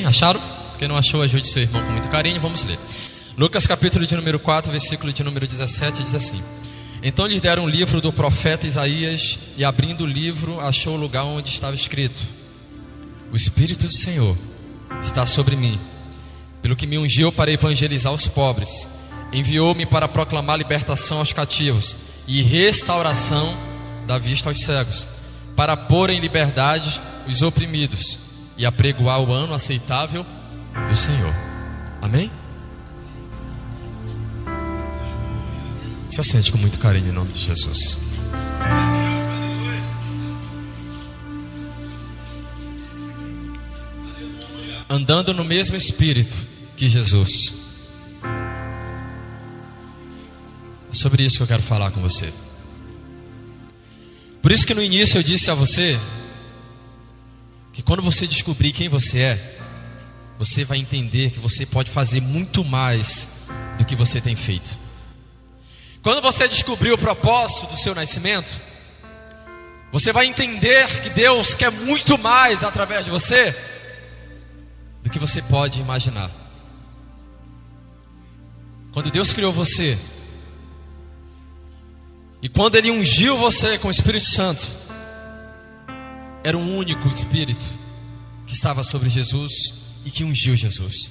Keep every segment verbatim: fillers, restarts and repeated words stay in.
Acharam? Quem não achou, ajude seu irmão com muito carinho. Vamos ler. Lucas capítulo de número quatro, versículo de número dezessete, diz assim: Então lhes deram um livro do profeta Isaías, e abrindo o livro, achou o lugar onde estava escrito: O Espírito do Senhor está sobre mim, pelo que me ungiu para evangelizar os pobres, enviou-me para proclamar libertação aos cativos e restauração da vista aos cegos, para pôr em liberdade os oprimidos e apregoar o ano aceitável do Senhor. Amém? Se assente com muito carinho em nome de Jesus. Andando no mesmo espírito que Jesus. É sobre isso que eu quero falar com você. Por isso que no início eu disse a você que quando você descobrir quem você é, você vai entender que você pode fazer muito mais do que você tem feito. Quando você descobrir o propósito do seu nascimento, você vai entender que Deus quer muito mais através de você do que você pode imaginar. Quando Deus criou você, e quando Ele ungiu você com o Espírito Santo, era um único Espírito que estava sobre Jesus e que ungiu Jesus.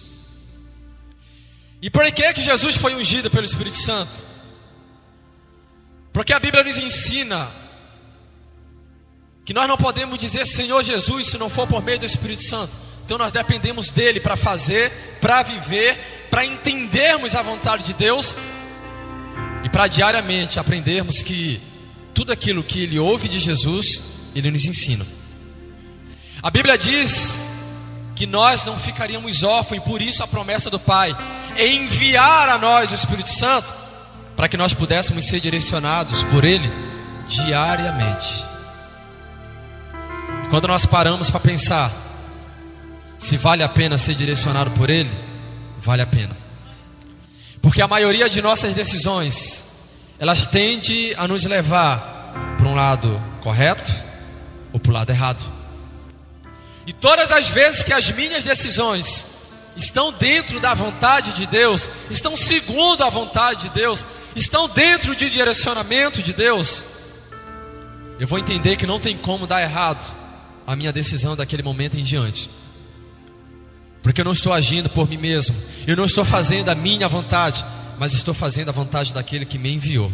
E por que que Jesus foi ungido pelo Espírito Santo? Porque a Bíblia nos ensina que nós não podemos dizer Senhor Jesus se não for por meio do Espírito Santo. Então nós dependemos dele para fazer, para viver, para entendermos a vontade de Deus e para diariamente aprendermos que tudo aquilo que ele ouve de Jesus, ele nos ensina. A Bíblia diz que nós não ficaríamos órfãos, e por isso a promessa do Pai é enviar a nós o Espírito Santo, para que nós pudéssemos ser direcionados por Ele diariamente. E quando nós paramos para pensar se vale a pena ser direcionado por Ele, vale a pena. Porque a maioria de nossas decisões, elas tendem a nos levar para um lado correto ou para o lado errado. E todas as vezes que as minhas decisões estão dentro da vontade de Deus, estão segundo a vontade de Deus, estão dentro de direcionamento de Deus, eu vou entender que não tem como dar errado a minha decisão daquele momento em diante. Porque eu não estou agindo por mim mesmo, eu não estou fazendo a minha vontade, mas estou fazendo a vontade daquele que me enviou.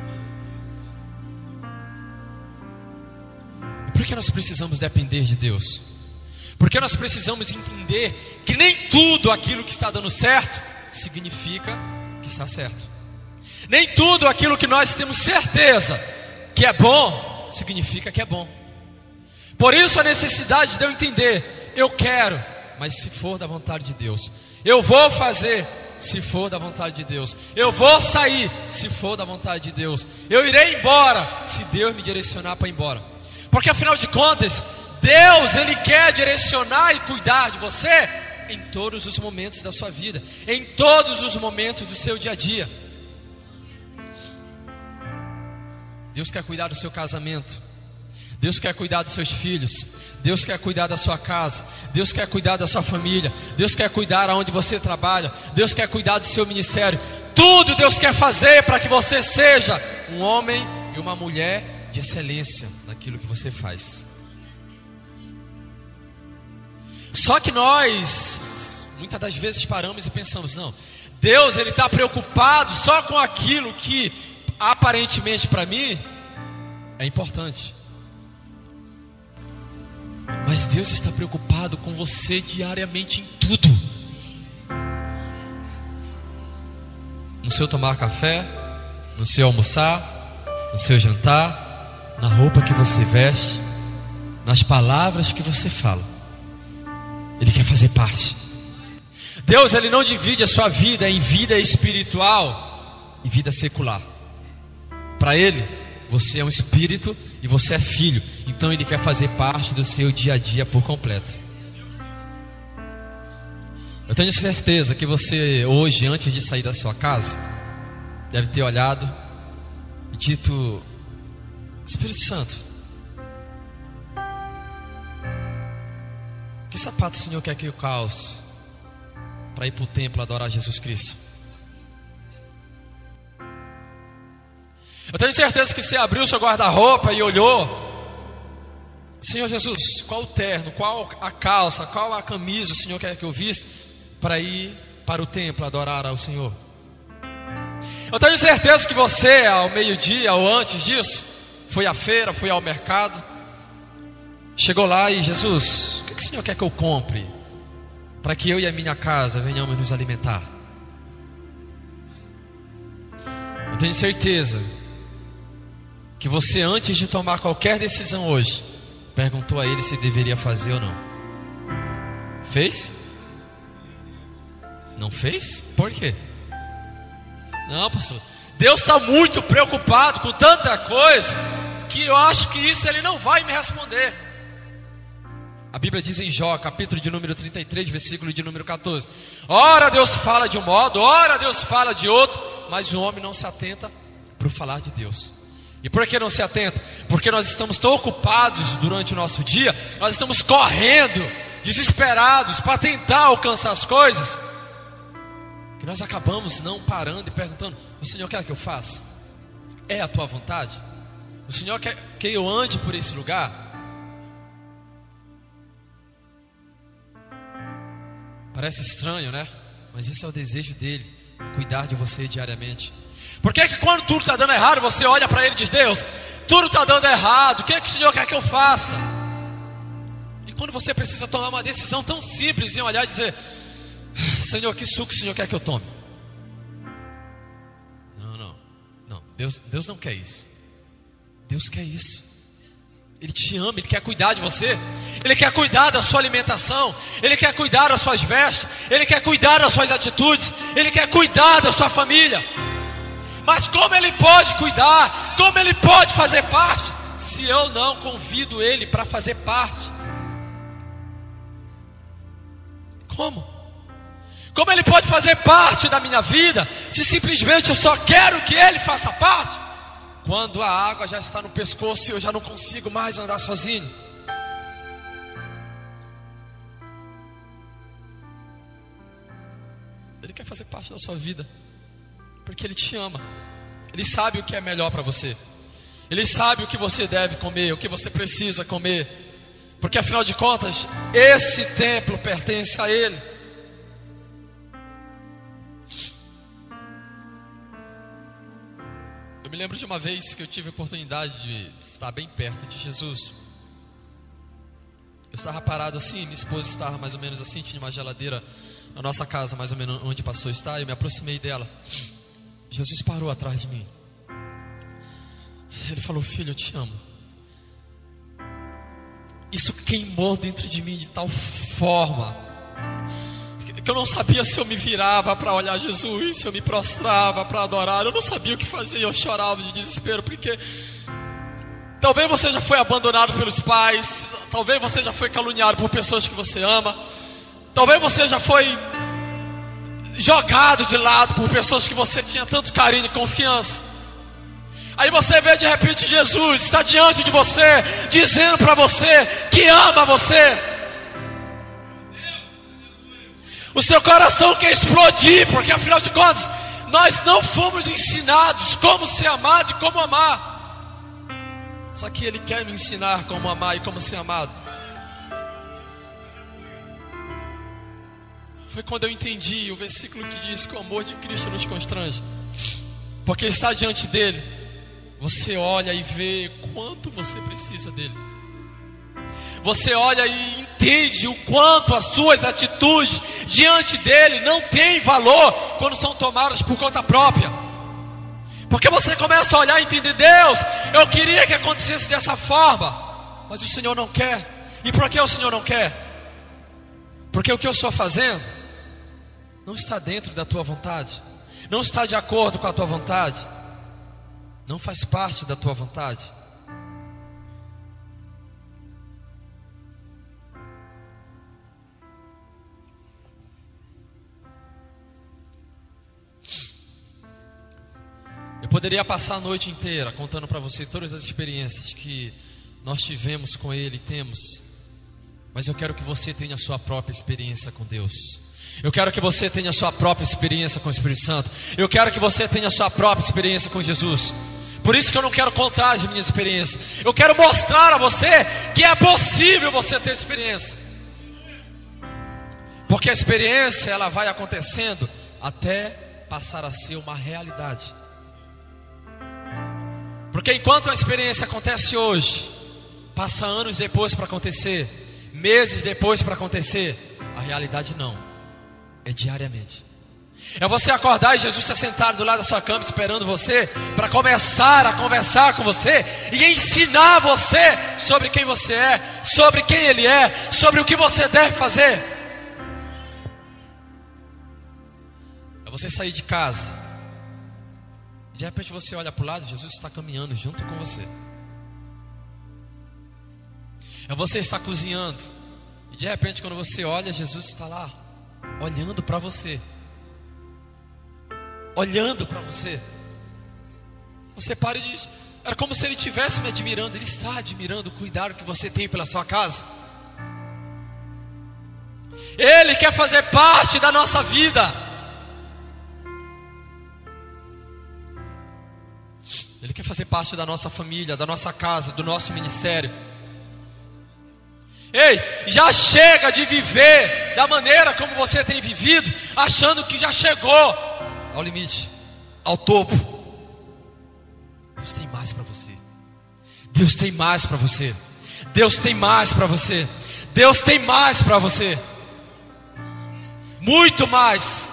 E por que nós precisamos depender de Deus? Porque nós precisamos entender que nem tudo aquilo que está dando certo significa que está certo. Nem tudo aquilo que nós temos certeza que é bom significa que é bom. Por isso a necessidade de eu entender, eu quero, mas se for da vontade de Deus. Eu vou fazer, se for da vontade de Deus. Eu vou sair, se for da vontade de Deus. Eu irei embora, se Deus me direcionar para ir embora. Porque afinal de contas, Deus, Ele quer direcionar e cuidar de você em todos os momentos da sua vida, em todos os momentos do seu dia a dia. Deus quer cuidar do seu casamento, Deus quer cuidar dos seus filhos, Deus quer cuidar da sua casa, Deus quer cuidar da sua família, Deus quer cuidar aonde você trabalha, Deus quer cuidar do seu ministério. Tudo Deus quer fazer para que você seja um homem e uma mulher de excelência naquilo que você faz. Só que nós, muitas das vezes paramos e pensamos, não, Deus Ele está preocupado só com aquilo que aparentemente para mim é importante. Mas Deus está preocupado com você diariamente em tudo. No seu tomar café, no seu almoçar, no seu jantar, na roupa que você veste, nas palavras que você fala. Ele quer fazer parte. Deus, Ele não divide a sua vida em vida espiritual e vida secular. Para Ele, você é um espírito e você é filho. Então Ele quer fazer parte do seu dia a dia por completo. Eu tenho certeza que você hoje, antes de sair da sua casa, deve ter olhado e dito: Espírito Santo, que sapato o Senhor quer que eu calce para ir para o templo adorar Jesus Cristo? Eu tenho certeza que você abriu o seu guarda-roupa e olhou: Senhor Jesus, qual o terno, qual a calça, qual a camisa o Senhor quer que eu vista para ir para o templo adorar ao Senhor? Eu tenho certeza que você, ao meio-dia ou antes disso, foi à feira, foi ao mercado, chegou lá e: Jesus, o que o Senhor quer que eu compre para que eu e a minha casa venhamos nos alimentar? Eu tenho certeza que você, antes de tomar qualquer decisão hoje, perguntou a Ele se deveria fazer ou não. Fez? Não fez? Por quê? Não, pastor, Deus está muito preocupado com tanta coisa que eu acho que isso Ele não vai me responder. A Bíblia diz em Jó, capítulo de número trinta e três, versículo de número quatorze: ora Deus fala de um modo, ora Deus fala de outro, mas o homem não se atenta para o falar de Deus. E por que não se atenta? Porque nós estamos tão ocupados durante o nosso dia, nós estamos correndo, desesperados para tentar alcançar as coisas, que nós acabamos não parando e perguntando: o Senhor quer que eu faça? É a tua vontade? O Senhor quer que eu ande por esse lugar? Parece estranho, né? Mas esse é o desejo dele, cuidar de você diariamente. Por que que quando tudo está dando errado, você olha para Ele e diz: Deus, tudo está dando errado, o que é que o Senhor quer que eu faça? E quando você precisa tomar uma decisão tão simples em olhar e dizer: Senhor, que suco o Senhor quer que eu tome? Não, não, não, Deus, Deus não quer isso. Deus quer isso. Ele te ama, Ele quer cuidar de você, Ele quer cuidar da sua alimentação, Ele quer cuidar das suas vestes, Ele quer cuidar das suas atitudes, Ele quer cuidar da sua família. Mas como Ele pode cuidar, como Ele pode fazer parte, se eu não convido Ele para fazer parte? Como? Como Ele pode fazer parte da minha vida, se simplesmente eu só quero que Ele faça parte, quando a água já está no pescoço e eu já não consigo mais andar sozinho? Ele quer fazer parte da sua vida, porque Ele te ama. Ele sabe o que é melhor para você, Ele sabe o que você deve comer, o que você precisa comer, porque afinal de contas, esse templo pertence a Ele. Eu me lembro de uma vez que eu tive a oportunidade de estar bem perto de Jesus. Eu estava parado assim, minha esposa estava mais ou menos assim, tinha uma geladeira na nossa casa, mais ou menos onde o pastor está. Eu me aproximei dela. Jesus parou atrás de mim. Ele falou: filho, eu te amo. Isso queimou dentro de mim de tal forma que eu não sabia se eu me virava para olhar Jesus, se eu me prostrava para adorar. Eu não sabia o que fazer, eu chorava de desespero, porque talvez você já foi abandonado pelos pais, talvez você já foi caluniado por pessoas que você ama, talvez você já foi jogado de lado por pessoas que você tinha tanto carinho e confiança. Aí você vê de repente Jesus está diante de você, dizendo para você que ama você. O seu coração quer explodir, porque afinal de contas nós não fomos ensinados como ser amado e como amar. Só que Ele quer me ensinar como amar e como ser amado. Foi quando eu entendi o versículo que diz que o amor de Cristo nos constrange, porque está diante dele, você olha e vê quanto você precisa dele. Você olha e entende o quanto as suas atitudes diante dele não têm valor quando são tomadas por conta própria. Porque você começa a olhar e entender: Deus, eu queria que acontecesse dessa forma, mas o Senhor não quer. E por que o Senhor não quer? Porque o que eu estou fazendo não está dentro da tua vontade, não está de acordo com a tua vontade, não faz parte da tua vontade. Eu poderia passar a noite inteira contando para você todas as experiências que nós tivemos com Ele e temos. Mas eu quero que você tenha a sua própria experiência com Deus. Eu quero que você tenha a sua própria experiência com o Espírito Santo. Eu quero que você tenha a sua própria experiência com Jesus. Por isso que eu não quero contar as minhas experiências. Eu quero mostrar a você que é possível você ter experiência. Porque a experiência, ela vai acontecendo até passar a ser uma realidade. Porque enquanto a experiência acontece hoje, passa anos depois para acontecer, meses depois para acontecer, a realidade não, é diariamente. É você acordar e Jesus está sentado do lado da sua cama esperando você para começar a conversar com você e ensinar você sobre quem você é, sobre quem Ele é, sobre o que você deve fazer. É você sair de casa, de repente você olha para o lado, Jesus está caminhando junto com você. É você estar cozinhando, e de repente quando você olha, Jesus está lá, olhando para você. Olhando para você. Você para e diz, era como se Ele estivesse me admirando. Ele está admirando o cuidado que você tem pela sua casa. Ele quer fazer parte da nossa vida. Ele quer fazer parte da nossa família, da nossa casa, do nosso ministério. Ei, já chega de viver da maneira como você tem vivido, achando que já chegou ao limite, ao topo. Deus tem mais para você. Deus tem mais para você. Deus tem mais para você. Deus tem mais para você. Muito mais.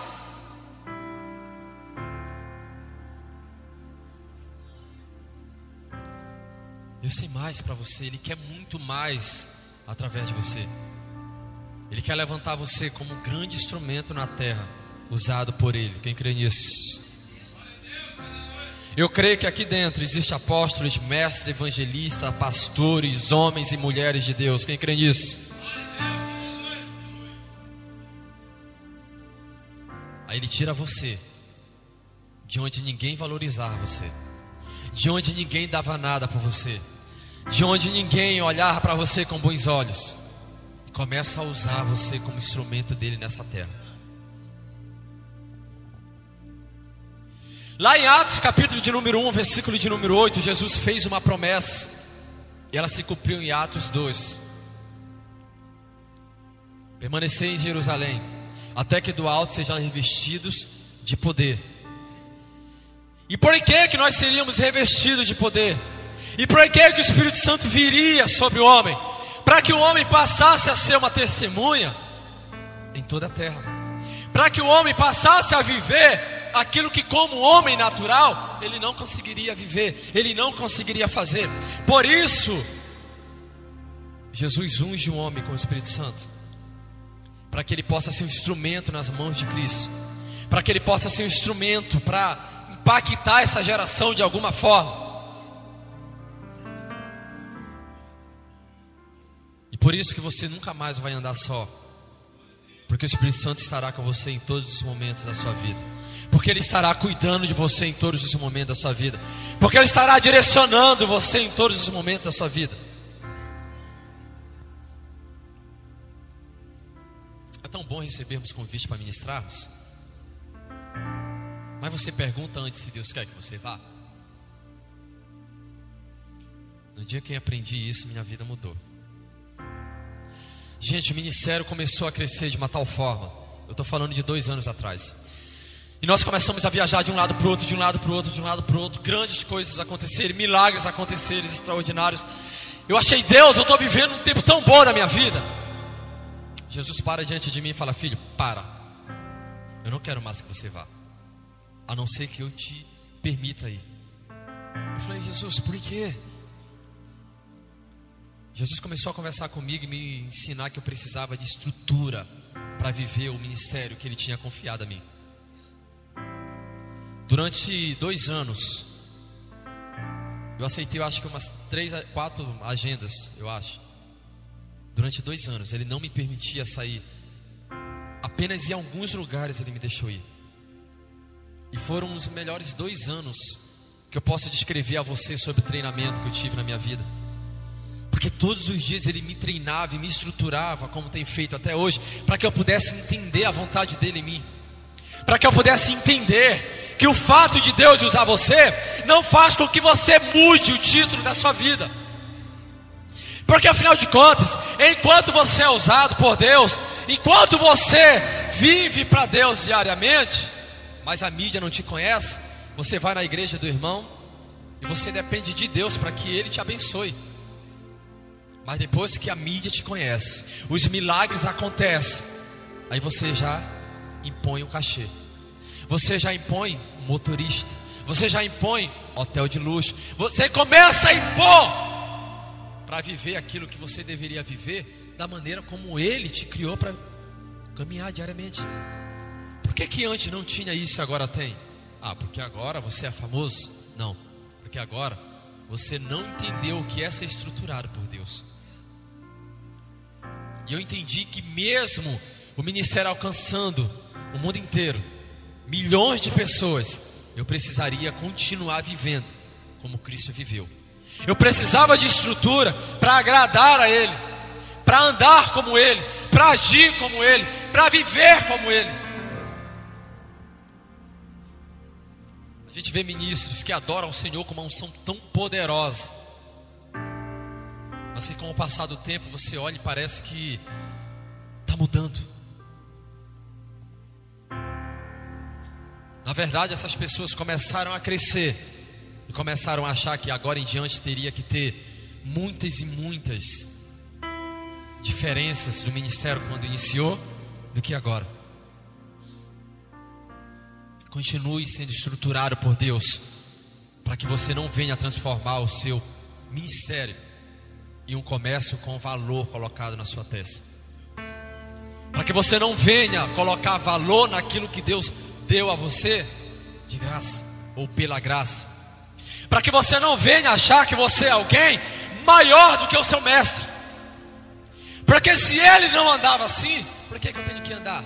Deus tem mais para você. Ele quer muito mais através de você. Ele quer levantar você como um grande instrumento na terra, usado por Ele. Quem crê nisso? Eu creio que aqui dentro existe apóstolos, mestres, evangelistas, pastores, homens e mulheres de Deus. Quem crê nisso? Aí Ele tira você de onde ninguém valorizava você, de onde ninguém dava nada por você, de onde ninguém olhava para você com bons olhos, e começa a usar você como instrumento dele nessa terra. Lá em Atos capítulo de número um, versículo de número oito, Jesus fez uma promessa, e ela se cumpriu em Atos dois. Permanecei em Jerusalém, até que do alto sejam revestidos de poder. E por que que nós seríamos revestidos de poder? E por que que o Espírito Santo viria sobre o homem? Para que o homem passasse a ser uma testemunha em toda a terra. Para que o homem passasse a viver aquilo que como homem natural ele não conseguiria viver, ele não conseguiria fazer. Por isso Jesus unge o homem com o Espírito Santo, para que ele possa ser um instrumento nas mãos de Cristo, para que ele possa ser um instrumento para impactar essa geração de alguma forma. E por isso que você nunca mais vai andar só, porque o Espírito Santo estará com você em todos os momentos da sua vida, porque Ele estará cuidando de você em todos os momentos da sua vida, porque Ele estará direcionando você em todos os momentos da sua vida. É tão bom recebermos convite para ministrarmos, mas você pergunta antes se Deus quer que você vá. No dia que eu aprendi isso, minha vida mudou. Gente, o ministério começou a crescer de uma tal forma. Eu estou falando de dois anos atrás. E nós começamos a viajar de um lado para o outro, de um lado para o outro, de um lado para o outro. Grandes coisas acontecerem, milagres acontecerem, extraordinários. Eu achei, Deus, eu estou vivendo um tempo tão bom na minha vida. Jesus para diante de mim e fala, filho, para. Eu não quero mais que você vá, a não ser que eu te permita ir. Eu falei, Jesus, por quê? Jesus começou a conversar comigo e me ensinar que eu precisava de estrutura para viver o ministério que Ele tinha confiado a mim. Durante dois anos, eu aceitei, eu acho que umas três, quatro agendas, eu acho. Durante dois anos, Ele não me permitia sair. Apenas em alguns lugares Ele me deixou ir. E foram os melhores dois anos que eu posso descrever a você sobre o treinamento que eu tive na minha vida. Porque todos os dias Ele me treinava e me estruturava, como tem feito até hoje, para que eu pudesse entender a vontade dEle em mim, para que eu pudesse entender que o fato de Deus usar você não faz com que você mude o título da sua vida. Porque afinal de contas, enquanto você é usado por Deus, enquanto você vive para Deus diariamente, mas a mídia não te conhece, você vai na igreja do irmão e você depende de Deus para que Ele te abençoe. Mas depois que a mídia te conhece, os milagres acontecem, aí você já impõe um cachê, você já impõe um motorista, você já impõe hotel de luxo, você começa a impor para viver aquilo que você deveria viver da maneira como Ele te criou para caminhar diariamente. Por que que antes não tinha isso e agora tem? Ah, porque agora você é famoso? Não, porque agora você não entendeu o que é ser estruturado por Deus. E eu entendi que mesmo o ministério alcançando o mundo inteiro, milhões de pessoas, eu precisaria continuar vivendo como Cristo viveu. Eu precisava de estrutura para agradar a Ele, para andar como Ele, para agir como Ele, para viver como Ele. A gente vê ministros que adoram o Senhor com uma unção tão poderosa, mas que com o passar do tempo você olha e parece que está mudando. Na verdade, essas pessoas começaram a crescer e começaram a achar que agora em diante teria que ter muitas e muitas diferenças do ministério quando iniciou do que agora. Continue sendo estruturado por Deus, para que você não venha transformar o seu ministério em um comércio com valor colocado na sua testa, para que você não venha colocar valor naquilo que Deus deu a você de graça ou pela graça, para que você não venha achar que você é alguém maior do que o seu mestre, porque se ele não andava assim, por que que eu tenho que andar?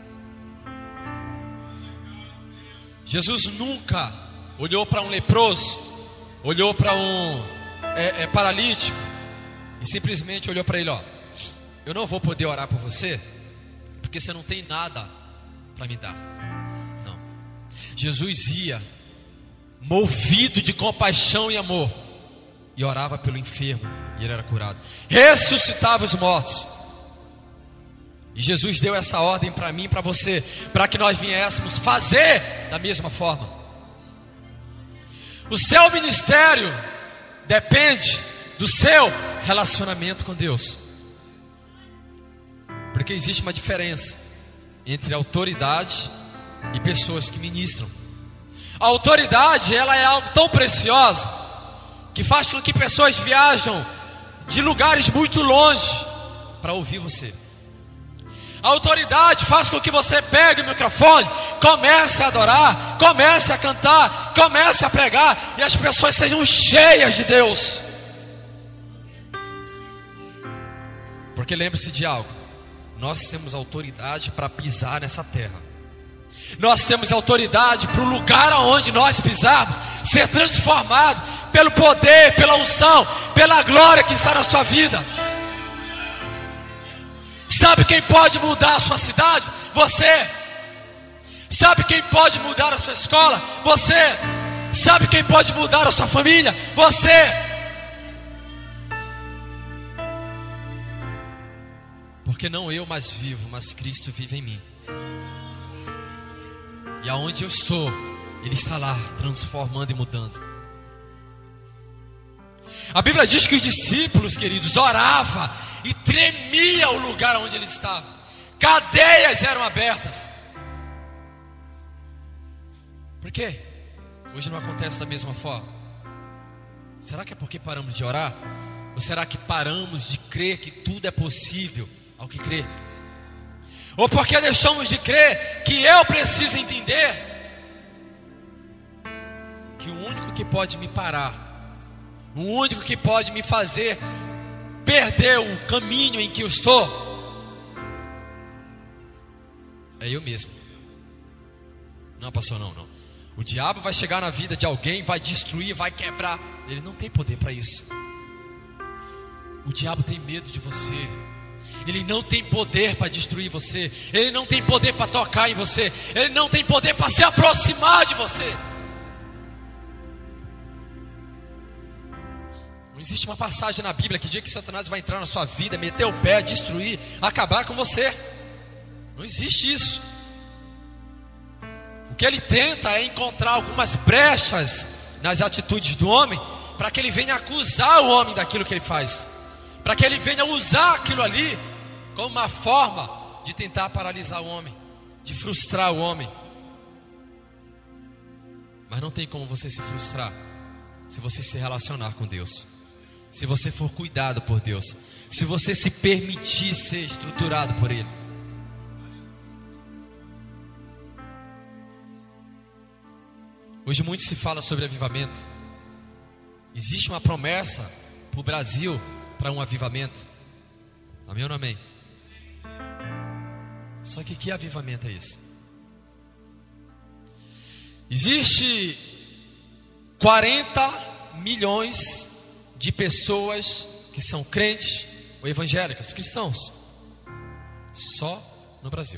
Jesus nunca olhou para um leproso, olhou para um é, é, paralítico e simplesmente olhou para ele: ó, eu não vou poder orar por você porque você não tem nada para me dar. Não, Jesus ia movido de compaixão e amor e orava pelo enfermo e ele era curado, ressuscitava os mortos. E Jesus deu essa ordem para mim e para você, para que nós viéssemos fazer da mesma forma. O seu ministério depende do seu relacionamento com Deus, porque existe uma diferença entre autoridade e pessoas que ministram. A autoridade, ela é algo tão preciosa que faz com que pessoas viajam de lugares muito longe para ouvir você. A autoridade faz com que você pegue o microfone, comece a adorar, comece a cantar, comece a pregar, e as pessoas sejam cheias de Deus. Porque lembre-se de algo: nós temos autoridade para pisar nessa terra. Nós temos autoridade para o lugar aonde nós pisarmos ser transformado pelo poder, pela unção, pela glória que está na sua vida. Sabe quem pode mudar a sua cidade? Você. Sabe quem pode mudar a sua escola? Você. Sabe quem pode mudar a sua família? Você. Porque não eu mais vivo, mas Cristo vive em mim. E aonde eu estou, Ele está lá, transformando e mudando. A Bíblia diz que os discípulos, queridos, oravam e tremia o lugar onde eles estavam. Cadeias eram abertas. Por quê? Hoje não acontece da mesma forma. Será que é porque paramos de orar? Ou será que paramos de crer que tudo é possível ao que crê? Ou porque deixamos de crer que eu preciso entender que o único que pode me parar, o único que pode me fazer perder o caminho em que eu estou, é eu mesmo. Não, pastor, não, não. O diabo vai chegar na vida de alguém, vai destruir, vai quebrar. Ele não tem poder para isso. O diabo tem medo de você. Ele não tem poder para destruir você. Ele não tem poder para tocar em você. Ele não tem poder para se aproximar de você. Não existe uma passagem na Bíblia que diga que Satanás vai entrar na sua vida, meter o pé, destruir, acabar com você. Não existe isso. O que ele tenta é encontrar algumas brechas nas atitudes do homem, para que ele venha acusar o homem daquilo que ele faz, para que ele venha usar aquilo ali como uma forma de tentar paralisar o homem, de frustrar o homem. Mas não tem como você se frustrar se você se relacionar com Deus, se você for cuidado por Deus, se você se permitir ser estruturado por Ele. Hoje muito se fala sobre avivamento. Existe uma promessa para o Brasil, para um avivamento. Amém ou não amém? Só que que avivamento é esse? Existe quarenta milhões de pessoas que são crentes ou evangélicas, cristãos, só no Brasil.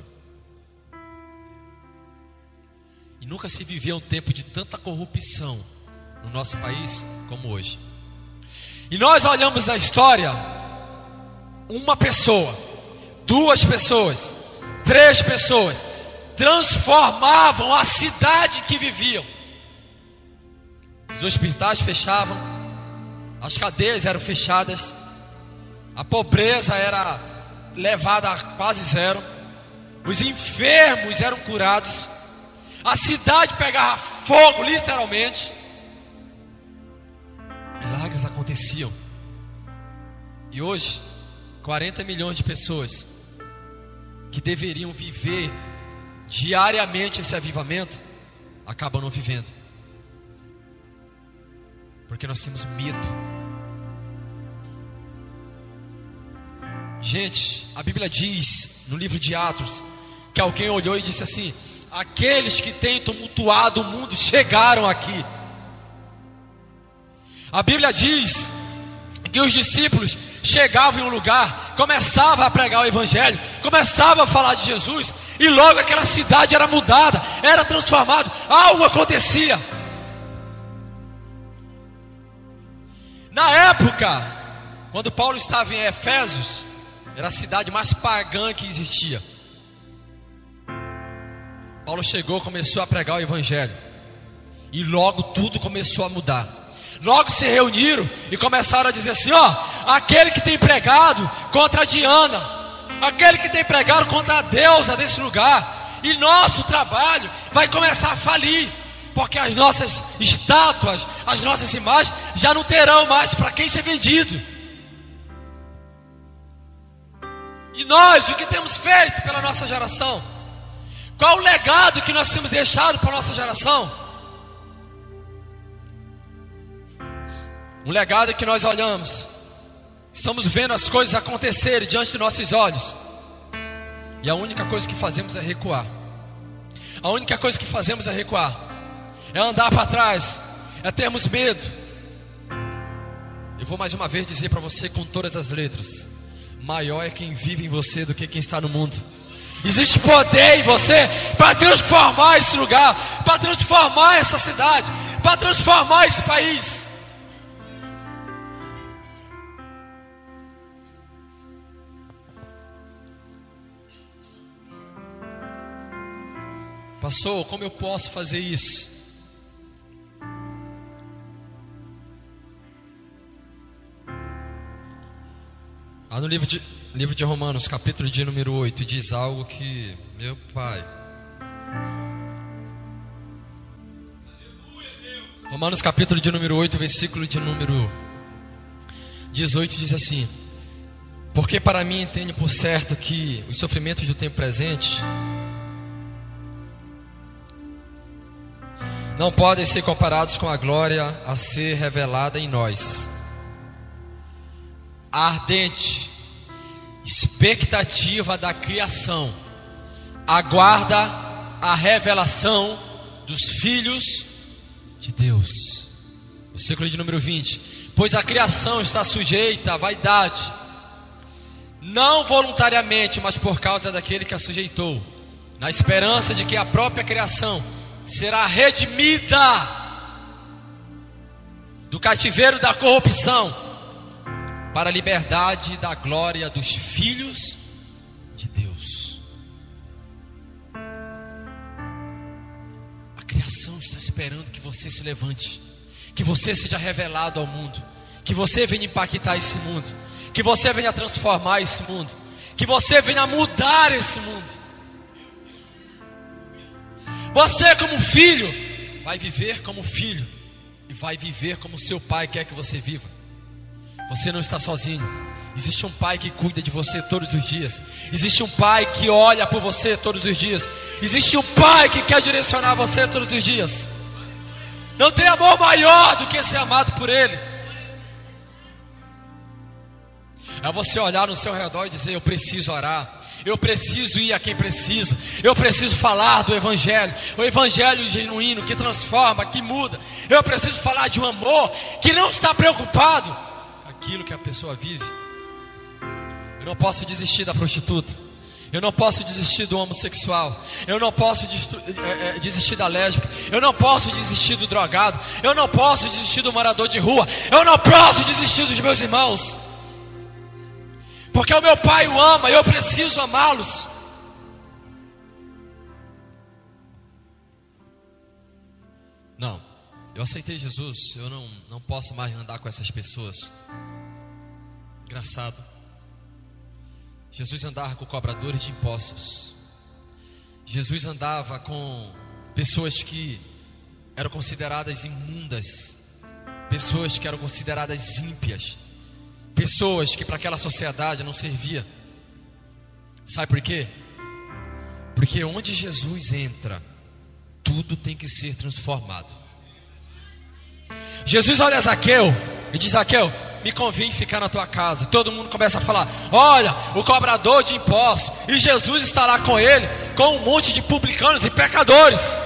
E nunca se viveu um tempo de tanta corrupção no nosso país como hoje. E nós olhamos na história, uma pessoa, duas pessoas, três pessoas transformavam a cidade que viviam. Os hospitais fechavam, as cadeias eram fechadas, a pobreza era levada a quase zero, os enfermos eram curados, a cidade pegava fogo literalmente. Milagres aconteciam. E hoje, quarenta milhões de pessoas que deveriam viver diariamente esse avivamento, acabam não vivendo, porque nós temos medo. Gente, a Bíblia diz no livro de Atos que alguém olhou e disse assim: aqueles que têm tumultuado o mundo chegaram aqui. A Bíblia diz que os discípulos chegavam em um lugar, começavam a pregar o evangelho, começavam a falar de Jesus, e logo aquela cidade era mudada, era transformada, algo acontecia. Na época, quando Paulo estava em Efésios, era a cidade mais pagã que existia. Paulo chegou, começou a pregar o evangelho, e logo tudo começou a mudar. Logo se reuniram e começaram a dizer assim: ó, aquele que tem pregado contra a Diana, aquele que tem pregado contra a deusa desse lugar, e nosso trabalho vai começar a falir, porque as nossas estátuas, as nossas imagens já não terão mais para quem ser vendido. E nós, o que temos feito pela nossa geração? Qual o legado que nós temos deixado para a nossa geração? Um legado que nós olhamos, estamos vendo as coisas acontecerem diante de nossos olhos, e a única coisa que fazemos é recuar. A única coisa que fazemos é recuar, é andar para trás, é termos medo. Eu vou mais uma vez dizer para você com todas as letras: maior é quem vive em você do que quem está no mundo. Existe poder em você para transformar esse lugar, para transformar essa cidade, para transformar esse país. Pastor, como eu posso fazer isso? Lá no livro de, livro de Romanos, capítulo de número oito, diz algo que, meu pai, Romanos capítulo de número oito, versículo de número dezoito, diz assim: porque para mim entendo por certo que os sofrimentos do tempo presente não podem ser comparados com a glória a ser revelada em nós. A ardente expectativa da criação aguarda a revelação dos filhos de Deus. versículo de número vinte: pois a criação está sujeita à vaidade, não voluntariamente, mas por causa daquele que a sujeitou, na esperança de que a própria criação será redimida do cativeiro da corrupção para a liberdade da glória dos filhos de Deus. A criação está esperando que você se levante, que você seja revelado ao mundo, que você venha impactar esse mundo, que você venha transformar esse mundo, que você venha mudar esse mundo. Você, como filho, vai viver como filho e vai viver como seu pai quer que você viva. Você não está sozinho. Existe um pai que cuida de você todos os dias. Existe um pai que olha por você todos os dias. Existe um pai que quer direcionar você todos os dias. Não tem amor maior do que ser amado por ele. É você olhar no seu redor e dizer: eu preciso orar, eu preciso ir a quem precisa, eu preciso falar do evangelho, o evangelho genuíno que transforma, que muda. Eu preciso falar de um amor que não está preocupado com aquilo que a pessoa vive. Eu não posso desistir da prostituta, eu não posso desistir do homossexual, eu não posso desistir da lésbica, eu não posso desistir do drogado, eu não posso desistir do morador de rua, eu não posso desistir dos meus irmãos, porque o meu pai o ama e eu preciso amá-los. Não, eu aceitei Jesus, eu não, não posso mais andar com essas pessoas. Engraçado, Jesus andava com cobradores de impostos. Jesus andava com pessoas que eram consideradas imundas, pessoas que eram consideradas ímpias, pessoas que para aquela sociedade não servia. Sabe por quê? Porque onde Jesus entra, tudo tem que ser transformado. Jesus olha Zaqueu e diz: Zaqueu, me convém ficar na tua casa. E todo mundo começa a falar: olha, o cobrador de impostos. E Jesus está lá com ele, com um monte de publicanos e pecadores.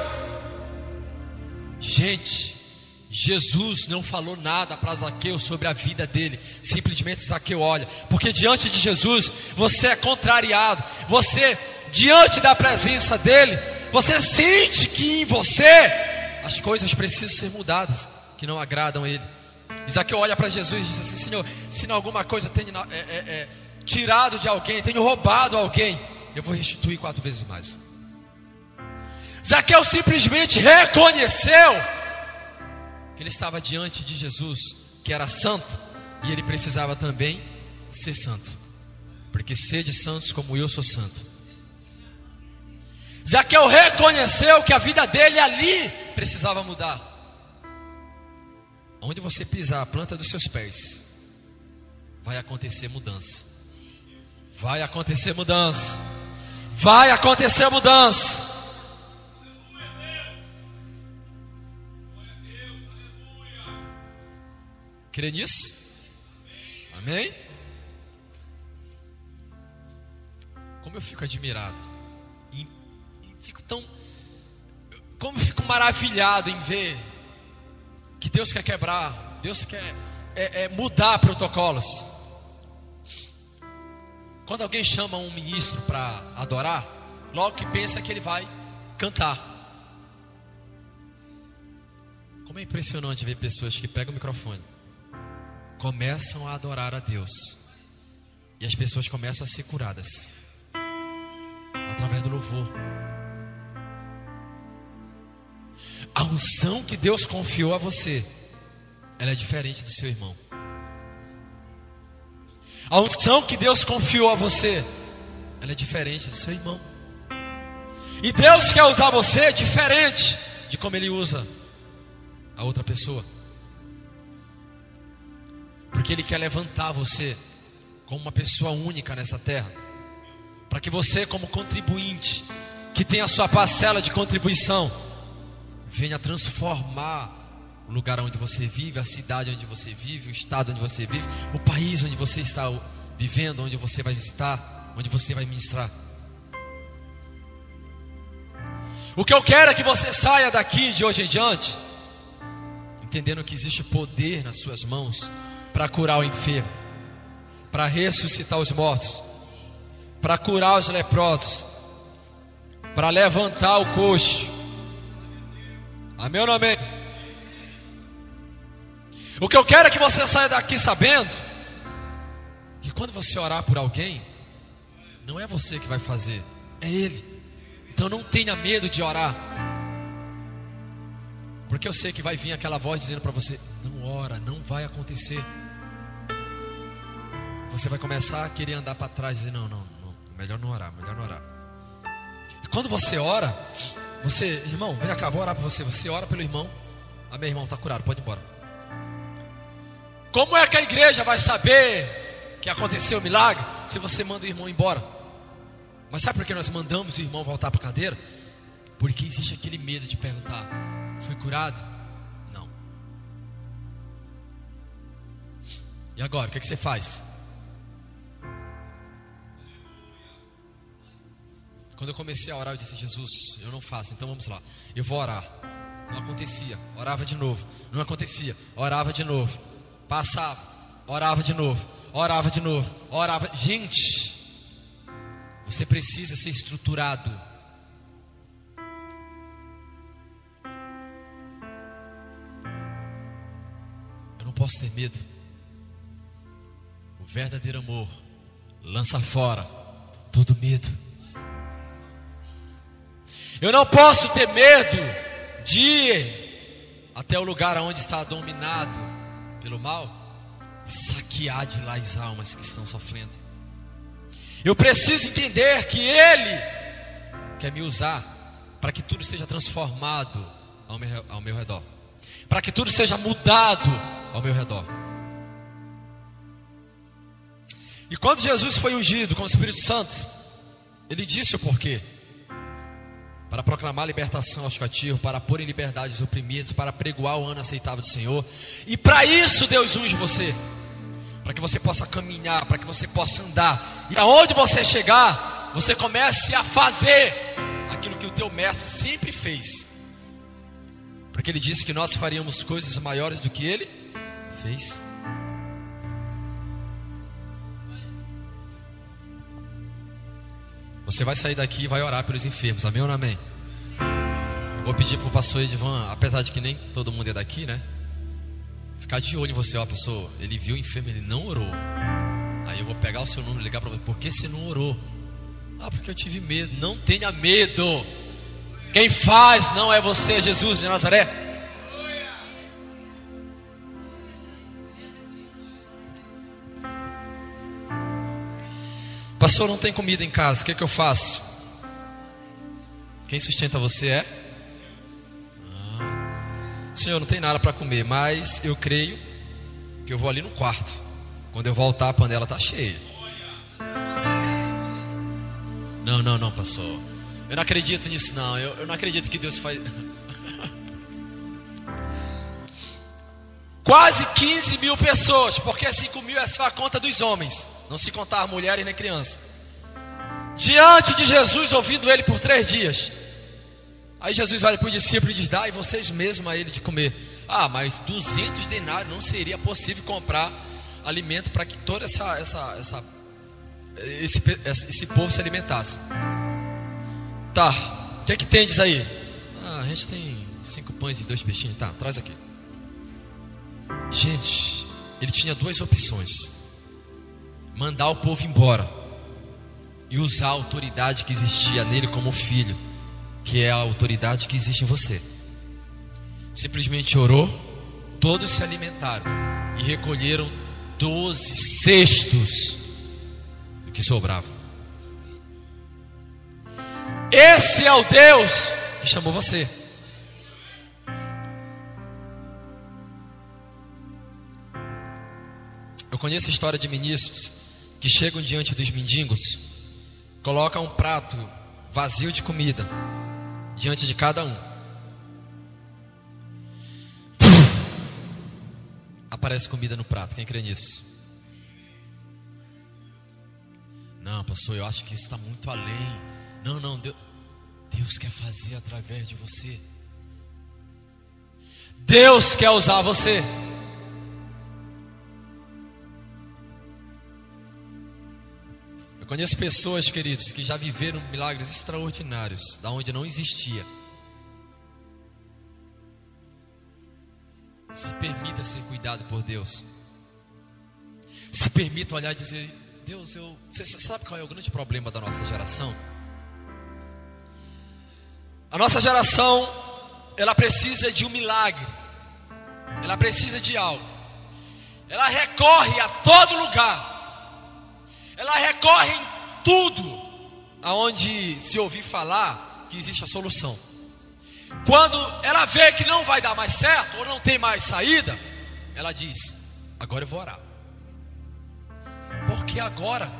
Gente, Jesus não falou nada para Zaqueu sobre a vida dele. Simplesmente Zaqueu olha, porque diante de Jesus você é contrariado. Você, diante da presença dele, você sente que em você as coisas precisam ser mudadas, que não agradam a ele. Zaqueu olha para Jesus e diz assim: Senhor, se alguma coisa eu tenho é, é, é, tirado de alguém, tenho roubado alguém, eu vou restituir quatro vezes mais. Zaqueu simplesmente reconheceu que ele estava diante de Jesus, que era santo, e ele precisava também ser santo, porque sede santos como eu sou santo. Zaqueu reconheceu que a vida dele ali precisava mudar. Onde você pisar a planta dos seus pés, vai acontecer mudança. Vai acontecer mudança. Vai acontecer mudança. Crê nisso? Amém? Como eu fico admirado e, e fico tão, como eu fico maravilhado em ver que Deus quer quebrar, Deus quer é, é, mudar protocolos. Quando alguém chama um ministro para adorar, logo que pensa que ele vai cantar. Como é impressionante ver pessoas que pegam o microfone, começam a adorar a Deus, e as pessoas começam a ser curadas através do louvor. A unção que Deus confiou a você, ela é diferente do seu irmão. A unção que Deus confiou a você, ela é diferente do seu irmão. E Deus quer usar você diferente de como Ele usa a outra pessoa, porque Ele quer levantar você como uma pessoa única nessa terra, para que você, como contribuinte, que tem a sua parcela de contribuição, venha transformar o lugar onde você vive, a cidade onde você vive, o estado onde você vive, o país onde você está vivendo, onde você vai visitar, onde você vai ministrar. O que eu quero é que você saia daqui de hoje em diante entendendo que existe poder nas suas mãos para curar o enfermo, para ressuscitar os mortos, para curar os leprosos, para levantar o coxo. Amém ou não amém? O que eu quero é que você saia daqui sabendo que quando você orar por alguém, não é você que vai fazer, é Ele. Então não tenha medo de orar, porque eu sei que vai vir aquela voz dizendo para você: não ora, não vai acontecer. Você vai começar a querer andar para trás e dizer: não, não, não, melhor não orar, melhor não orar. E quando você ora, você, irmão, vem cá, vou orar para você. Você ora pelo irmão. Amém, irmão, está curado, pode ir embora. Como é que a igreja vai saber que aconteceu o milagre se você manda o irmão embora? Mas sabe por que nós mandamos o irmão voltar para a cadeira? Porque existe aquele medo de perguntar: fui curado? Não. E agora, o que, é que você faz? Quando eu comecei a orar, eu disse: Jesus, eu não faço, então vamos lá, eu vou orar. Não acontecia, orava de novo. Não acontecia, orava de novo. Passava, orava de novo, orava de novo, orava. Gente, você precisa ser estruturado. Eu não posso ter medo. O verdadeiro amor lança fora todo medo. Eu não posso ter medo de ir até o lugar onde está dominado pelo mal e saquear de lá as almas que estão sofrendo. Eu preciso entender que Ele quer me usar para que tudo seja transformado ao meu, ao meu redor, para que tudo seja mudado ao meu redor. E quando Jesus foi ungido com o Espírito Santo, Ele disse o porquê: para proclamar libertação aos cativos, para pôr em liberdade os oprimidos, para pregoar o ano aceitável do Senhor. E para isso Deus unge você, para que você possa caminhar, para que você possa andar, e aonde você chegar, você comece a fazer aquilo que o teu mestre sempre fez, porque ele disse que nós faríamos coisas maiores do que ele fez. Você vai sair daqui e vai orar pelos enfermos, amém ou não amém? Eu vou pedir para o pastor Edvan, apesar de que nem todo mundo é daqui, né? Ficar de olho em você, ó, pastor. Ele viu o enfermo, ele não orou. Aí eu vou pegar o seu número e ligar para você: por que você não orou? Ah, porque eu tive medo. Não tenha medo. Quem faz não é você, é Jesus de Nazaré. Pastor, não tem comida em casa, o que é que eu faço? Quem sustenta você é? Ah. Senhor, não tem nada para comer, mas eu creio que eu vou ali no quarto. Quando eu voltar, a panela está cheia. Não, não, não, pastor. Eu não acredito nisso, não. Eu, eu não acredito que Deus faz. Quase quinze mil pessoas, porque cinco mil é só a conta dos homens, não se contar mulheres nem crianças, diante de Jesus, ouvindo ele por três dias. Aí Jesus olha para o discípulo e diz: dai vocês mesmos a ele de comer. Ah, mas duzentos denários não seria possível comprar alimento para que toda essa, essa, essa esse, esse povo se alimentasse. Tá, o que é que tem diz aí? Ah, a gente tem cinco pães e dois peixinhos. Tá, traz aqui. Gente, ele tinha duas opções: mandar o povo embora e usar a autoridade que existia nele como filho, que é a autoridade que existe em você. Simplesmente orou, todos se alimentaram e recolheram doze cestos do que sobrava. Esse é o Deus que chamou você. Eu conheço a história de ministros que chegam diante dos mendigos, colocam um prato vazio de comida diante de cada um. Aparece comida no prato. Quem crê nisso? Não, pastor, eu acho que isso está muito além. Não, não, Deus, Deus quer fazer através de você. Deus quer usar você. Eu conheço pessoas, queridos, que já viveram milagres extraordinários, da onde não existia. Se permita ser cuidado por Deus. Se permita olhar e dizer: Deus, eu... Você sabe qual é o grande problema da nossa geração? A nossa geração, ela precisa de um milagre. Ela precisa de algo. Ela recorre a todo lugar. Ela recorre em tudo aonde se ouvir falar que existe a solução. Quando ela vê que não vai dar mais certo, ou não tem mais saída, ela diz: agora eu vou orar. Por que agora?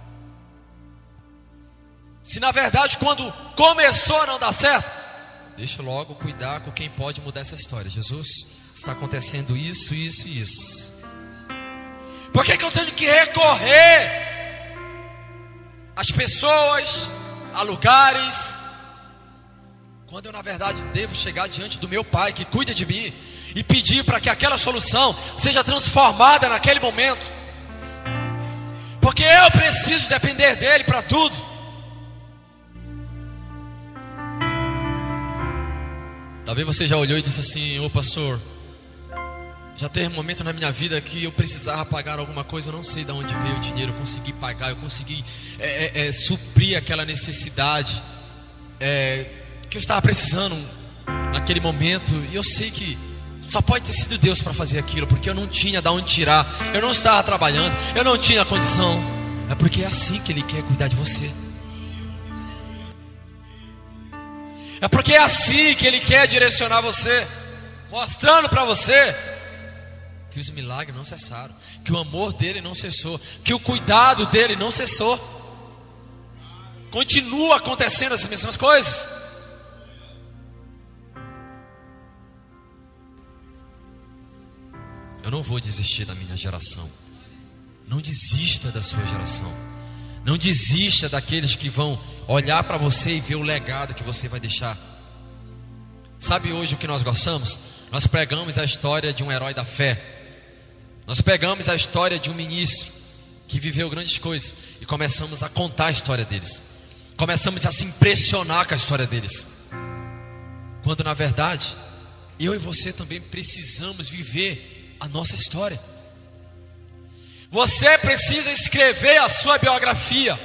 Se na verdade quando começou a não dar certo, deixa logo cuidar com quem pode mudar essa história. Jesus, está acontecendo isso, isso e isso. Por que que eu tenho que recorrer às pessoas, a lugares, quando eu na verdade devo chegar diante do meu Pai que cuida de mim e pedir para que aquela solução seja transformada naquele momento? Porque eu preciso depender dele para tudo. Talvez você já olhou e disse assim: ô pastor, já teve um momento na minha vida que eu precisava pagar alguma coisa, eu não sei de onde veio o dinheiro, eu consegui pagar, eu consegui é, é, é, suprir aquela necessidade é, que eu estava precisando naquele momento, e eu sei que só pode ter sido Deus para fazer aquilo, porque eu não tinha de onde tirar, eu não estava trabalhando, eu não tinha condição. É porque é assim que Ele quer cuidar de você. É porque é assim que Ele quer direcionar você, mostrando para você que os milagres não cessaram, que o amor dele não cessou, que o cuidado dele não cessou. Continua acontecendo as mesmas coisas. Eu não vou desistir da minha geração. Não desista da sua geração. Não desista daqueles que vão olhar para você e ver o legado que você vai deixar. Sabe hoje o que nós gostamos? Nós pregamos a história de um herói da fé. Nós pegamos a história de um ministro que viveu grandes coisas e começamos a contar a história deles. Começamos a se impressionar com a história deles. Quando na verdade, eu e você também precisamos viver a nossa história. Você precisa escrever a sua biografia.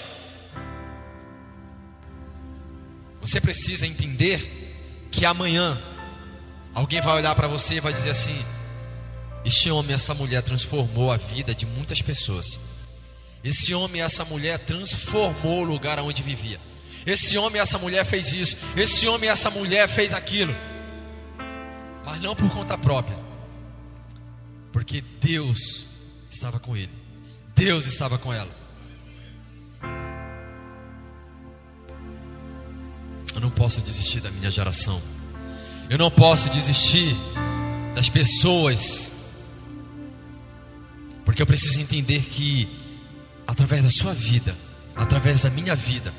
Você precisa entender que amanhã alguém vai olhar para você e vai dizer assim: este homem, essa mulher transformou a vida de muitas pessoas. Esse homem, essa mulher transformou o lugar onde vivia. Esse homem, essa mulher fez isso. Esse homem, essa mulher fez aquilo. Mas não por conta própria, porque Deus estava com ele. Deus estava com ela. Eu não posso desistir da minha geração. Eu não posso desistir das pessoas, porque eu preciso entender que através da sua vida, através da minha vida,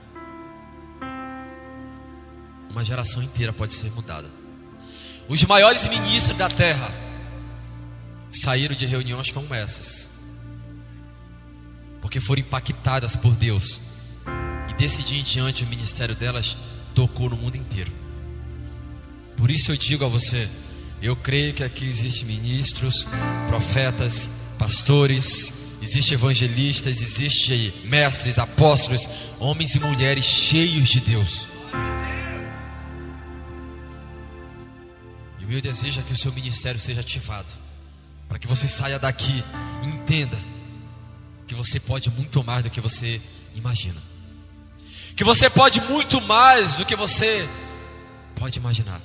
uma geração inteira pode ser mudada. Os maiores ministros da terra saíram de reuniões como essas, porque foram impactadas por Deus, e desse dia em diante o ministério delas tocou no mundo inteiro. Por isso eu digo a você, eu creio que aqui existem ministros, profetas, pastores, existem evangelistas, existem mestres, apóstolos, homens e mulheres cheios de Deus. E o meu desejo é que o seu ministério seja ativado, para que você saia daqui e entenda que você pode muito mais do que você imagina, que você pode muito mais do que você pode imaginar.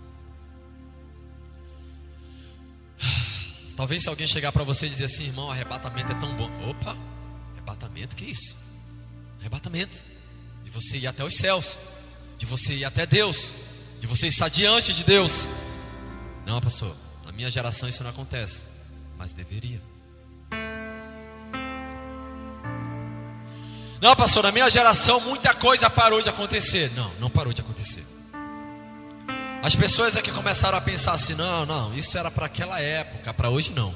Talvez se alguém chegar para você e dizer assim: irmão, arrebatamento é tão bom. Opa, arrebatamento, que isso? Arrebatamento de você ir até os céus, de você ir até Deus, de você estar diante de Deus. Não, pastor, na minha geração isso não acontece, mas deveria. Não, pastor, na minha geração muita coisa parou de acontecer. Não, não parou de acontecer. As pessoas aqui começaram a pensar assim: não, não, isso era para aquela época, para hoje não.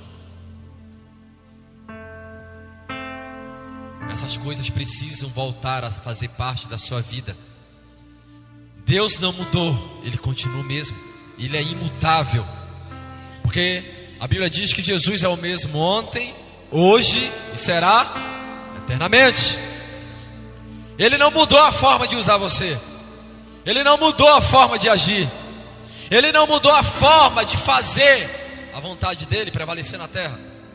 Essas coisas precisam voltar a fazer parte da sua vida. Deus não mudou, Ele continua o mesmo, Ele é imutável. Porque a Bíblia diz que Jesus é o mesmo ontem, hoje e será eternamente. Ele não mudou a forma de usar você, Ele não mudou a forma de agir, Ele não mudou a forma de fazer a vontade dEle prevalecer na terra.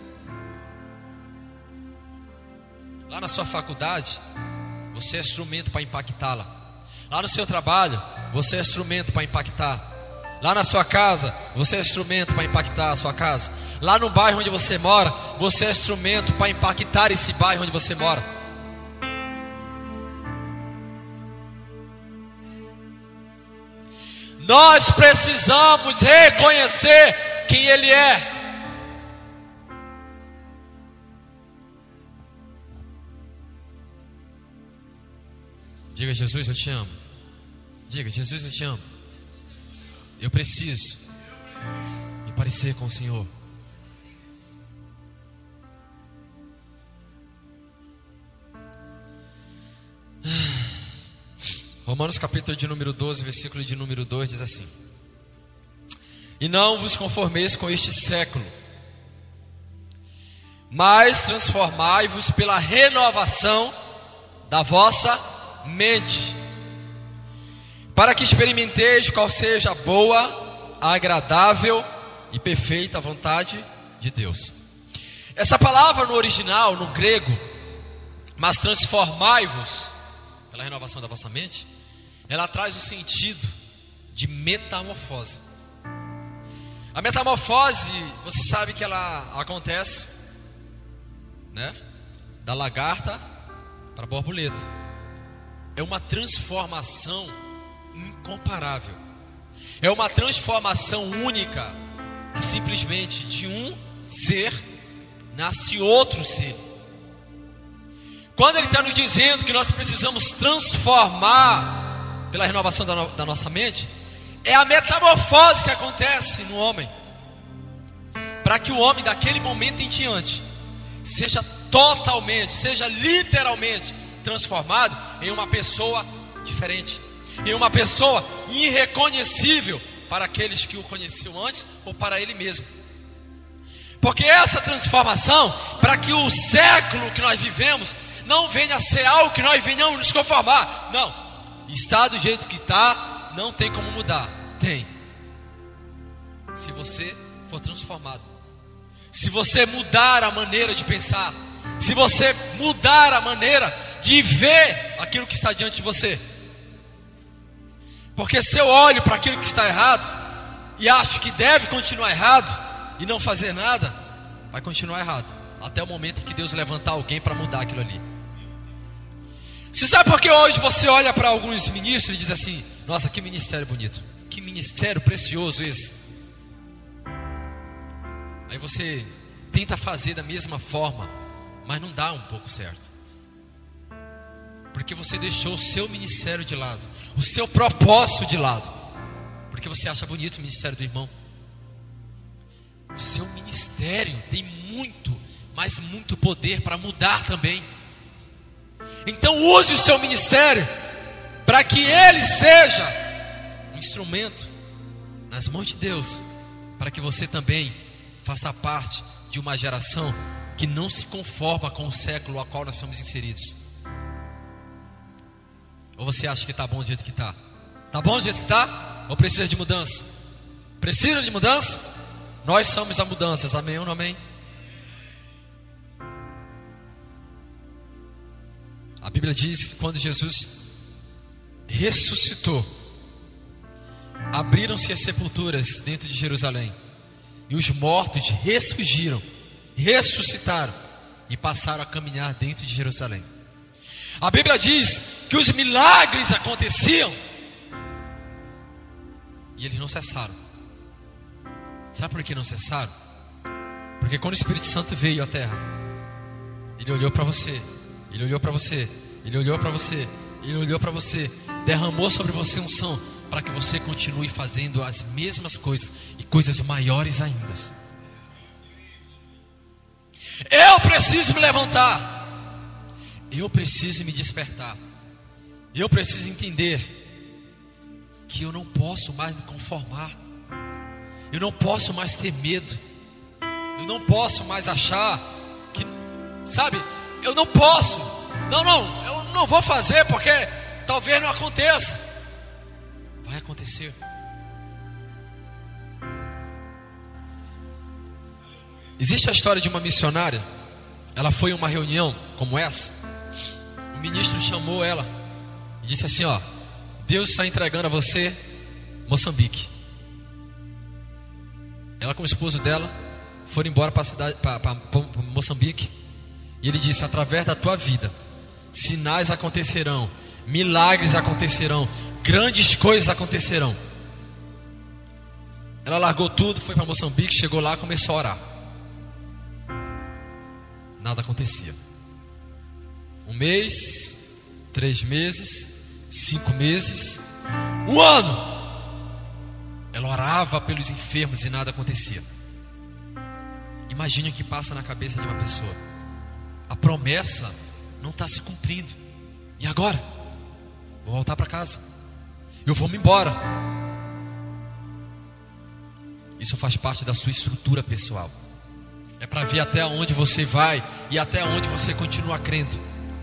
Lá na sua faculdade, você é instrumento para impactá-la. Lá no seu trabalho, você é instrumento para impactar. Lá na sua casa, você é instrumento para impactar a sua casa. Lá no bairro onde você mora, você é instrumento para impactar esse bairro onde você mora. Nós precisamos reconhecer quem Ele é. Diga: Jesus, eu te amo. Diga: Jesus, eu te amo. Eu preciso me parecer com o Senhor. Romanos capítulo de número doze, versículo de número dois diz assim: e não vos conformeis com este século, mas transformai-vos pela renovação da vossa mente, para que experimenteis qual seja a boa, agradável e perfeita vontade de Deus. Essa palavra no original, no grego, mas transformai-vos pela renovação da vossa mente, ela traz o sentido de metamorfose. A metamorfose, você sabe que ela acontece, né? Da lagarta para a borboleta. É uma transformação incomparável. É uma transformação única, que simplesmente de um ser nasce outro ser. Quando Ele está nos dizendo que nós precisamos transformar pela renovação da, no, da nossa mente, é a metamorfose que acontece no homem, para que o homem daquele momento em diante seja totalmente, seja literalmente transformado em uma pessoa diferente, em uma pessoa irreconhecível para aqueles que o conheciam antes ou para ele mesmo. Porque essa transformação, para que o século que nós vivemos não venha a ser algo que nós venhamos nos conformar. Não, está do jeito que está, não tem como mudar. Tem, se você for transformado, se você mudar a maneira de pensar, se você mudar a maneira de ver aquilo que está diante de você. Porque se eu olho para aquilo que está errado e acho que deve continuar errado e não fazer nada, vai continuar errado até o momento em que Deus levantar alguém para mudar aquilo ali. Você sabe por que hoje você olha para alguns ministros e diz assim: nossa, que ministério bonito, que ministério precioso esse. Aí você tenta fazer da mesma forma, mas não dá um pouco certo, porque você deixou o seu ministério de lado, o seu propósito de lado, porque você acha bonito o ministério do irmão. O seu ministério tem muito, mas muito poder para mudar também. Então use o seu ministério para que ele seja um instrumento nas mãos de Deus, para que você também faça parte de uma geração que não se conforma com o século ao qual nós somos inseridos. Ou você acha que está bom do jeito que está? Está bom do jeito que está? Ou precisa de mudança? Precisa de mudança? Nós somos a mudanças, amém ou não amém? A Bíblia diz que quando Jesus ressuscitou, abriram-se as sepulturas dentro de Jerusalém, e os mortos ressurgiram, ressuscitaram e passaram a caminhar dentro de Jerusalém. A Bíblia diz que os milagres aconteciam e eles não cessaram. Sabe por que não cessaram? Porque quando o Espírito Santo veio à terra, ele olhou para você, ele olhou para você, ele olhou para você, ele olhou para você, derramou sobre você unção para para que você continue fazendo as mesmas coisas e coisas maiores ainda. Eu preciso me levantar, eu preciso me despertar, eu preciso entender que eu não posso mais me conformar, eu não posso mais ter medo, eu não posso mais achar que, sabe, eu não posso, não, não, eu não vou fazer porque talvez não aconteça. Vai acontecer. Existe a história de uma missionária. Ela foi a uma reunião como essa. O ministro chamou ela e disse assim: ó, Deus está entregando a você Moçambique. Ela com o esposo dela foram embora para a cidade, para, para, para Moçambique. E ele disse: através da tua vida, sinais acontecerão, milagres acontecerão, grandes coisas acontecerão. Ela largou tudo, foi para Moçambique, chegou lá e começou a orar. Nada acontecia. Um mês, três meses, cinco meses, um ano. Ela orava pelos enfermos e nada acontecia. Imagine o que passa na cabeça de uma pessoa. A promessa não está se cumprindo. E agora? Vou voltar para casa. Eu vou me embora. Isso faz parte da sua estrutura pessoal. É para ver até onde você vai e até onde você continua crendo.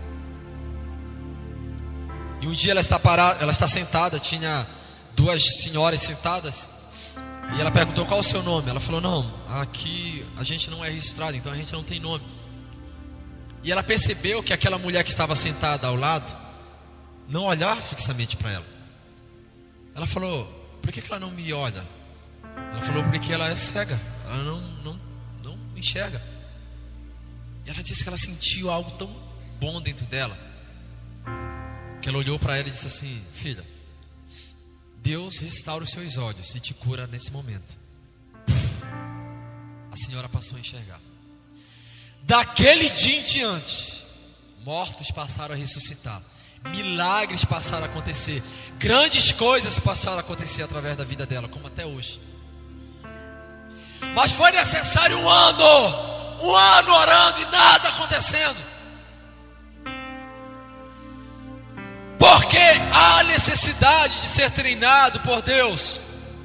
E um dia ela está parada, ela está sentada, tinha duas senhoras sentadas, e ela perguntou: qual o seu nome? Ela falou: não, aqui a gente não é registrado, então a gente não tem nome. E ela percebeu que aquela mulher que estava sentada ao lado não olhava fixamente para ela. Ela falou: por que, que ela não me olha? Ela falou: porque ela é cega, ela não, não, não enxerga. E ela disse que ela sentiu algo tão bom dentro dela, que ela olhou para ela e disse assim: filha, Deus restaura os seus olhos e te cura nesse momento. A senhora passou a enxergar. Daquele dia em diante, mortos passaram a ressuscitar, milagres passaram a acontecer, grandes coisas passaram a acontecer através da vida dela, como até hoje. Mas foi necessário um ano, um ano orando e nada acontecendo, porque há necessidade de ser treinado por Deus.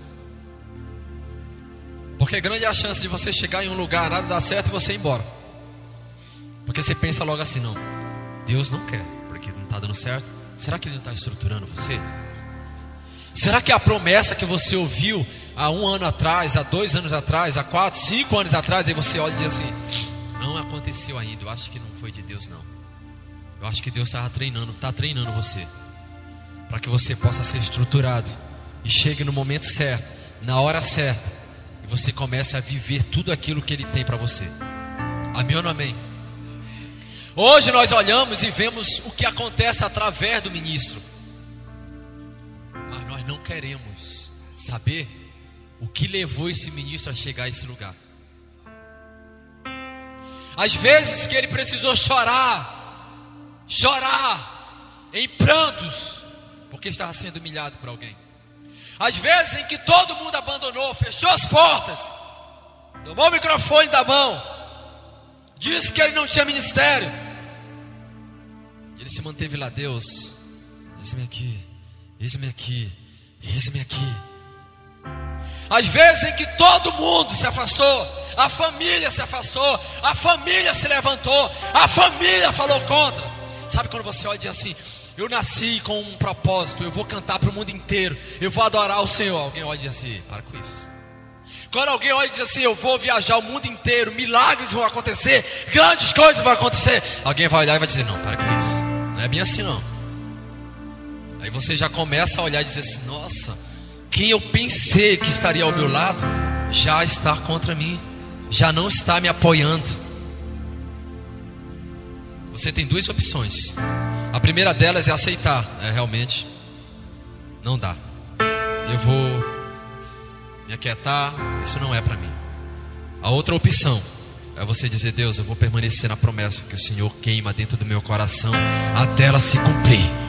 Porque grande é a chance de você chegar em um lugar, nada dá certo e você ir embora. Porque você pensa logo assim: não, Deus não quer, porque não está dando certo. Será que Ele não está estruturando você? Será que a promessa que você ouviu há um ano atrás, há dois anos atrás, há quatro, cinco anos atrás, aí você olha e diz assim: não aconteceu ainda, eu acho que não foi de Deus não. Eu acho que Deus estava treinando, está treinando você, para que você possa ser estruturado e chegue no momento certo, na hora certa, e você comece a viver tudo aquilo que Ele tem para você. Amém ou não amém? Hoje nós olhamos e vemos o que acontece através do ministro, mas nós não queremos saber o que levou esse ministro a chegar a esse lugar. Às vezes que ele precisou chorar, chorar em prantos, porque estava sendo humilhado por alguém. Às vezes em que todo mundo abandonou, fechou as portas, tomou o microfone da mão, disse que ele não tinha ministério. Ele se manteve lá: Deus, eis-me aqui, eis-me aqui, eis-me aqui. Às vezes em que todo mundo se afastou, a família se afastou, a família se levantou, a família falou contra. Sabe quando você olha e diz assim: eu nasci com um propósito, eu vou cantar para o mundo inteiro, eu vou adorar o Senhor. Alguém olha e diz assim: para com isso. Quando alguém olha e diz assim: eu vou viajar o mundo inteiro, milagres vão acontecer, grandes coisas vão acontecer, alguém vai olhar e vai dizer: não, para com isso, não é bem assim não. Aí você já começa a olhar e dizer assim: nossa, quem eu pensei que estaria ao meu lado já está contra mim, já não está me apoiando. Você tem duas opções. A primeira delas é aceitar: é, realmente não dá, eu vou me aquietar, isso não é para mim. A outra opção é você dizer: Deus, eu vou permanecer na promessa que o Senhor queima dentro do meu coração até ela se cumprir.